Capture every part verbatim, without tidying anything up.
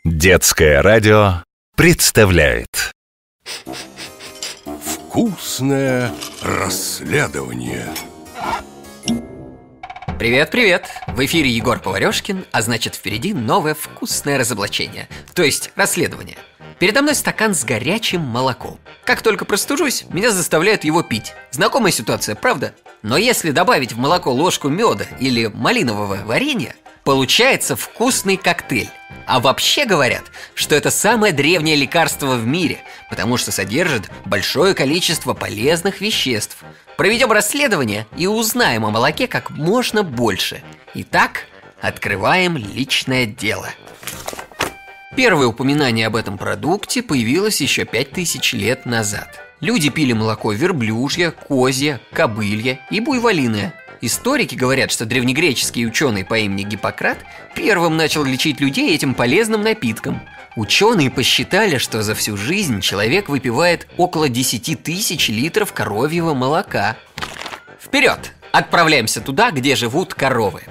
Детское радио представляет Вкусное расследование. Привет-привет! В эфире Егор Поварешкин, а значит впереди новое вкусное разоблачение, то есть расследование. Передо мной стакан с горячим молоком. Как только простужусь, меня заставляют его пить. Знакомая ситуация, правда? Но если добавить в молоко ложку меда или малинового варенья, получается вкусный коктейль. А вообще говорят, что это самое древнее лекарство в мире, потому что содержит большое количество полезных веществ. Проведем расследование и узнаем о молоке как можно больше. Итак, открываем личное дело. Первое упоминание об этом продукте появилось еще пять тысяч лет назад. Люди пили молоко верблюжье, козье, кобылье и буйволиное. Историки говорят, что древнегреческий ученый по имени Гиппократ первым начал лечить людей этим полезным напитком. Ученые посчитали, что за всю жизнь человек выпивает около десять тысяч литров коровьего молока. Вперед! Отправляемся туда, где живут коровы.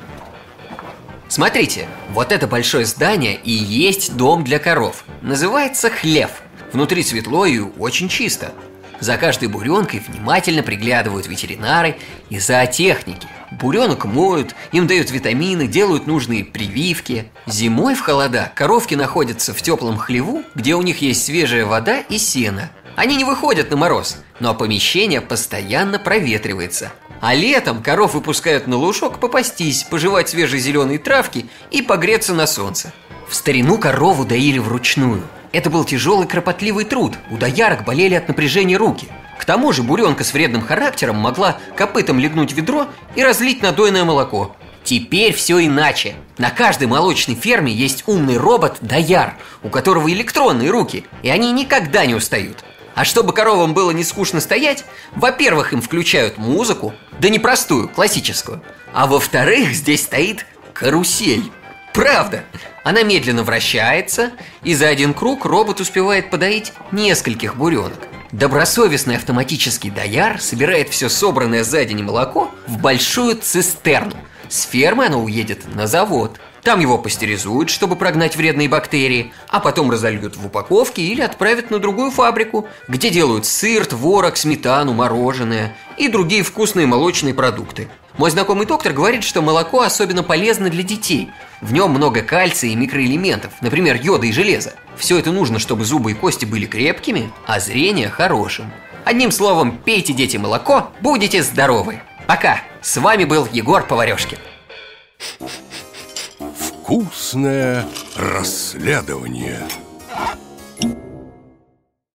Смотрите, вот это большое здание и есть дом для коров. Называется хлев. Внутри светло и очень чисто. За каждой буренкой внимательно приглядывают ветеринары и зоотехники. Буренок моют, им дают витамины, делают нужные прививки. Зимой в холода коровки находятся в теплом хлеву, где у них есть свежая вода и сено. Они не выходят на мороз, но помещение постоянно проветривается. А летом коров выпускают на лужок попастись, пожевать свежие зеленые травки и погреться на солнце. В старину корову доили вручную. Это был тяжелый кропотливый труд, у доярок болели от напряжения руки. К тому же буренка с вредным характером могла копытом легнуть ведро и разлить надойное молоко. Теперь все иначе. На каждой молочной ферме есть умный робот-дояр, у которого электронные руки, и они никогда не устают. А чтобы коровам было не скучно стоять, во-первых, им включают музыку, да не простую, классическую. А во-вторых, здесь стоит карусель. Правда, она медленно вращается, и за один круг робот успевает подоить нескольких буренок. Добросовестный автоматический дояр собирает все собранное за день молоко в большую цистерну. С фермы оно уедет на завод. Там его пастеризуют, чтобы прогнать вредные бактерии, а потом разольют в упаковки или отправят на другую фабрику, где делают сыр, творог, сметану, мороженое и другие вкусные молочные продукты. Мой знакомый доктор говорит, что молоко особенно полезно для детей. В нем много кальция и микроэлементов, например, йода и железа. Все это нужно, чтобы зубы и кости были крепкими, а зрение хорошим. Одним словом, пейте, дети, молоко, будете здоровы. Пока! С вами был Егор Поварешкин. Вкусное расследование.